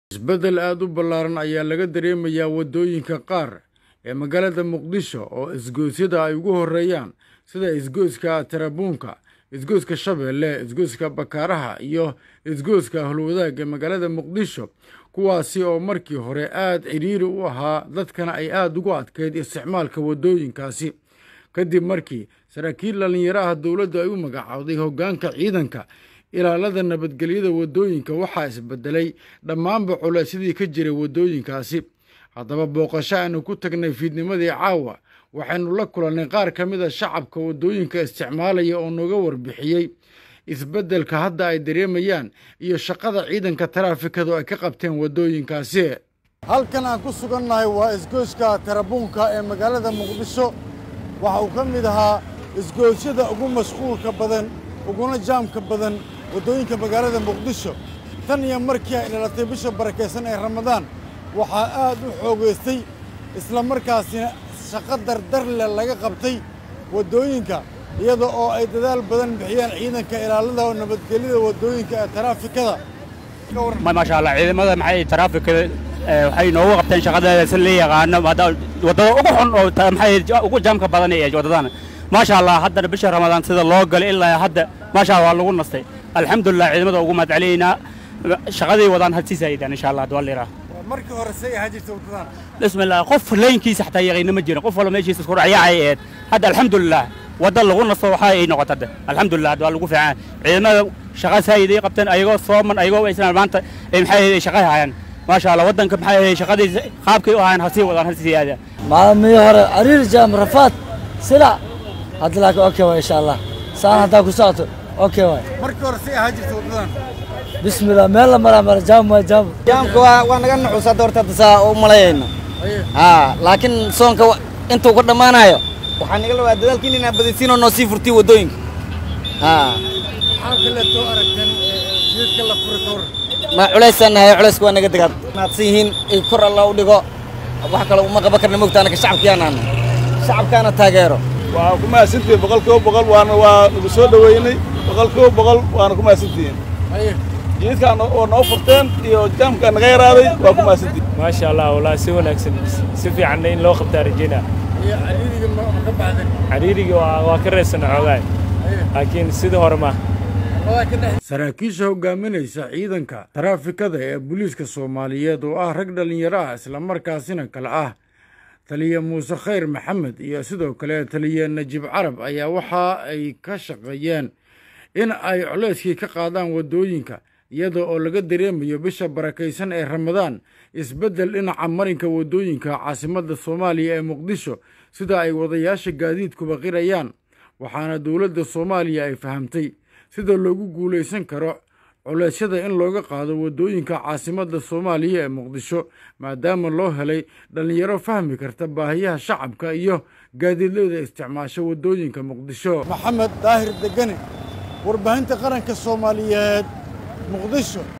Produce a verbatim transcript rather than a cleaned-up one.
isbedel aad u ballaaran ayaa laga dareemayaa waddooyinka qaar ee magaalada Muqdisho oo isgoysyada ay ugu horeeyaan sida isgoyska Tarabuunka, isgoyska Shabeelle, isgoyska Bakaaraha iyo isgoyska Howlwadaag ee magaalada Muqdisho, kuwaasi oo markii hore aad ciriiri u ahaa dadkana ay aad ugu adkeyd isticmaalka waddooyinkaasi kadib markii saraakiil dhalinyaro dowladda ay u magacaawday hoggaanka ciidanka ilaalada nabadgelyada waddooyinka waxaa isbedelay dhammaanba culaysyadii ka jiray waddooyinkaasi. haddaba booqasho aanu ku tagnay fiidnimadii caawa waxaynu la kulannay qaar ka mid a shacabka waddooyinka isticmaalaya oo nooga warbixiyey isbedelka hadda ay dareemayaan iyo shaqada ciidanka taraafikadu ay ka qabteen waddooyinkaasi. halkan aan ku sugannahay waa isgoyska Tarabuunka ee magaalada Muqdisho. waxa uu ka mid ahaa isgoysyada ugu mashquulka badan uguna jaamka badan waddooyinka magaalada Muqdisho tan iyo markii ay dhalatay bisha barakeysan ee Ramadaan waxaa aad u xoogeystay isla markaasina shaqo dardar leh laga qabtay waddooyinka iyada oo ay dadaal badan bixiyaan ciidanka ilaalada nabadgelyada waddooyinka ee taraafikada. ما شاء الله ciidamada maxay taraafikada waxay noogu qabteen shaqadeeda si la yaqaan wadada ugu xun oo maxay ugu jaamka badan ee wadadan ما شاء الله hadda bisha Ramadaan sida loo galay ilaa hadda ما شاء الله lagu nastay alxamdulillah ciidamada ugu mad caleeyna shaqadii wadaan hadsiisaydan insha Allah dwalira markii hore say hajirtay wadadan bismillah qof leenkiisa xataa yaqeen ma jirin qof wala meeshiisa isku raacay hadda alxamdulillah wada lagu nasto waxa ay noqotay alxamdulillah dwal lagu fiican ciidamada shaqa sayday qabteen ayagoo sooman ayagoo aysan maanta maxay shaqayaan ما شاء الله ودنك maxay shaqadii qaabkay u ahaan hasii wadaan hadsiyaada maalmii hore ariir jaam rafaad sila hadda laakiin okay waa insha Allah saan hadda ku saato okay waa markii hore say hajirtay wadadan bismillah meel la maraa mar jaam waa jaam jaamka waa waa naga nuxusa doorta saa u malayayna ha laakiin soonka intuu ku dhamaanayo waxaan naga lawaa dadaalkiin inaan badisiino noo sii furtii waddooyinka ha waxa kale oo aragtan jidka la furo kor ma culeysanahay culeysku waa naga dagaad naadsiin ay kor Allah u dhigo wax kale uma qaba karna moogtaana ka shacabkeenan shacabkaana taageero waa ku maasintii boqolkiiba boqol waana waa ugu soo dhaweynay boqolkiiba boqol waana ku maasintii aye jidkaan oo noo furteen iyo jaamka naga yaraaday waa ku maasintii ما شاء الله والله si wanaagsan si fiican in loo qabtaa rajina iyo cariiriga ma ka baxday cariiriga waa ka reesan xoogay laakiin sidii hore ma saraakiisha hogaaminaysa ciidanka taraafikada ee booliiska Soomaaliyeed oo ah rag dhalinyaro ah isla markaasina kala ah taliye Muuse Khayr Maxamed iyo sidoo kale taliye Najib Carab ayaa waxa ay ka shaqeeyeen in ay culeyskii ka qaadaan waddooyinka iyada oo laga dareemayo bisha barakeysan ee Ramadaan isbedel dhinaca marinka waddooyinka caasimadda Soomaaliya ee Muqdisho sida ay wadayaasha gaadiidku baqirayaan waxaana dowladda Soomaaliya ay fahamtay sida loogu guuleysan karo culeysyada in looga qaado waddooyinka caasimadda Soomaaliya ee Muqdisho maadaama loo helay dhalinyaro fahmi karta baahiyaha shacabka iyo gaadiidleyda isticmaasha waddooyinka Muqdisho. Maxamed Daahir Degane warbaahinta qaranka Soomaaliyeed Muqdisho.